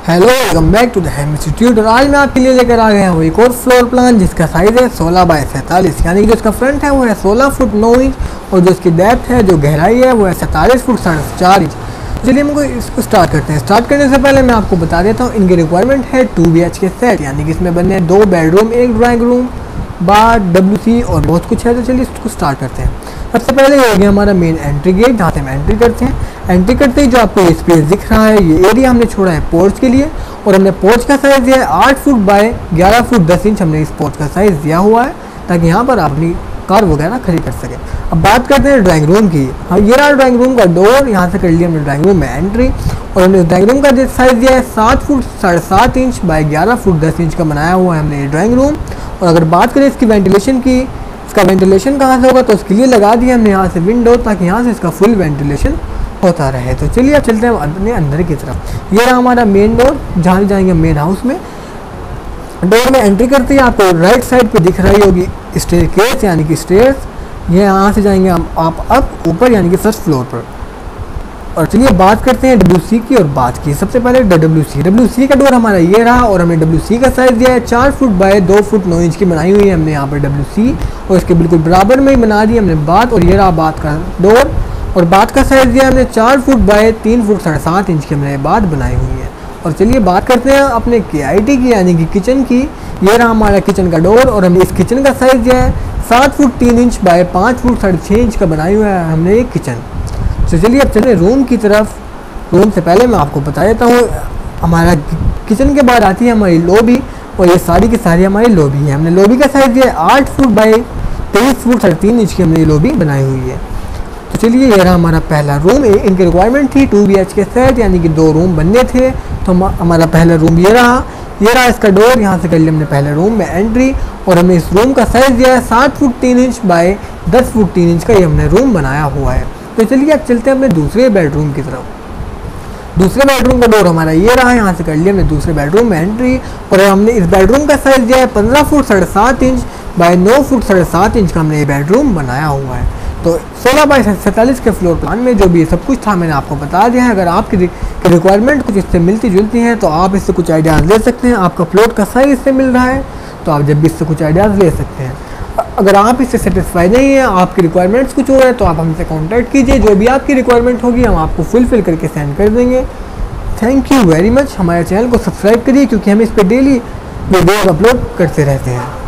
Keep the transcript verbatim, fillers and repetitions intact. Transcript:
Hello, welcome back to the Hem institute. और आज मैं आपके लिए लेकर आ गया हूँ एक और फ्लोर प्लान जिसका साइज़ है सोलह बाय सैंतालीस, यानी कि जो इसका फ्रंट है वो है सोलह फुट नौ इंच और जो इसकी डेप्थ है, जो गहराई है वो है सैंतालीस फुट साढ़े चार इंच। चलिए हमको इसको स्टार्ट करते हैं। स्टार्ट करने से पहले मैं आपको बता देता हूँ इनकी रिक्वायरमेंट है two B H K set, यानी कि इसमें बनने हैं दो बेडरूम, एक drawing room, bar, W C और बहुत कुछ है। तो चलिए इसको स्टार्ट करते हैं। सबसे पहले ये हो गया हमारा मेन एंट्री गेट, जहाँ से हम एंट्री करते हैं। एंट्री करते ही जो आपको ये स्पेस दिख रहा है, ये एरिया हमने छोड़ा है पोर्च के लिए और हमने पोर्च का साइज़ दिया है आठ फुट बाय ग्यारह फुट दस इंच। हमने इस पोर्च का साइज़ दिया हुआ है ताकि यहाँ पर आप अपनी कार वगैरह खड़ी कर सकें। अब बात करते हैं ड्राइंग रूम की। हाँ, ये रहा ड्राइंग रूम का डोर। यहाँ से कर लिया हमने ड्राइंग रूम में एंट्री और हमने ड्राइंग रूम का जो साइज़ दिया है सात फुट साढ़े सात इंच बाय ग्यारह फुट दस इंच का बनाया हुआ है हमने ये ड्राइंग रूम। और अगर बात करें इसकी वेंटिलेशन की, इसका वेंटिलेशन कहाँ से होगा, तो उसके लिए लगा दिया हमने यहाँ से विंडो, ताकि यहाँ से इसका फुल वेंटिलेशन होता रहे। तो चलिए अब चलते हैं अपने अंदर की तरफ। ये रहा हमारा मेन डोर, जहाँ जाएंगे मेन हाउस में। डोर में एंट्री करते ही आपको राइट साइड पे दिख रही होगी स्टेयरकेस, यानी कि स्टेयर्स। ये यहाँ से जाएंगे हम आप अप ऊपर, यानी कि फर्स्ट फ्लोर पर। और चलिए बात करते हैं डब्ल्यू सी की और बात की। सबसे पहले डब्ल्यू सी डब्ल्यू सी का डोर हमारा ये रहा और हमने डब्ल्यू सी का साइज़ दिया है चार फुट बाय दो फुट नौ इंच की बनाई हुई है हमने यहाँ पर डब्ल्यू सी, और इसके बिल्कुल बराबर में ही बना दी हमने बात। और ये रहा बात का डोर, और बात का साइज़ दिया हमने चार फुट बाय तीन फुट साढ़े सात इंच की हमने बात बनाई हुई है। और चलिए बात करते हैं अपने के आई टी की, यानी कि किचन की। ये रहा हमारा किचन का डोर और हमने इस किचन का साइज़ दिया है सात फुट तीन इंच बाय पाँच फुट साढ़े छः इंच का बनाई हुआ है हमने ये किचन। तो चलिए अब चलें रूम की तरफ। रूम से पहले मैं आपको बता देता हूँ, हमारा किचन के बाद आती है हमारी लॉबी, और ये सारी की सारी हमारी लॉबी है। हमने लॉबी का साइज़ दिया है आठ फुट बाय तेईस फुट साढ़े तीन इंच की हमने ये लॉबी बनाई हुई है। तो चलिए ये रहा हमारा पहला रूम। इनकी रिक्वायरमेंट थी two B H K set, यानी कि दो रूम बनने थे। तो हमारा पहला रूम ये रहा। ये रहा इसका डोर। यहाँ से कर लिया हमने पहले रूम में एंट्री और हमने इस रूम का साइज़ दिया है सात फुट तीन इंच बाय दस फुट तीन इंच का ये हमने रूम बनाया हुआ है। तो चलिए अब चलते हैं अपने दूसरे बेडरूम की तरफ। दूसरे बेडरूम का डोर हमारा ये रहा। यहाँ से कर लिया हमने दूसरे बेडरूम में एंट्री और हमने इस बेडरूम का साइज़ दिया है पंद्रह फुट साढ़े सात इंच बाय नौ फुट साढ़े सात इंच का हमने ये बेडरूम बनाया हुआ है। तो सोलह बाय सैंतालीस के फ्लोर प्लान में जो भी सब कुछ था मैंने आपको बता दिया है। अगर आपकी रिक्वायरमेंट कुछ इससे मिलती जुलती हैं तो आप इससे कुछ आइडियाज़ ले सकते हैं। आपका प्लॉट का साइज इससे मिल रहा है तो आप जब भी इससे कुछ आइडियाज़ ले सकते हैं। अगर आप इससे सेटिस्फाई नहीं है, आपकी रिक्वायरमेंट्स कुछ और है, तो आप हमसे कॉन्टैक्ट कीजिए। जो भी आपकी रिक्वायरमेंट होगी हम आपको फुलफिल करके सेंड कर देंगे। Thank you very much. हमारे चैनल को सब्सक्राइब करिए क्योंकि हम इस पर डेली वीडियो अपलोड करते रहते हैं।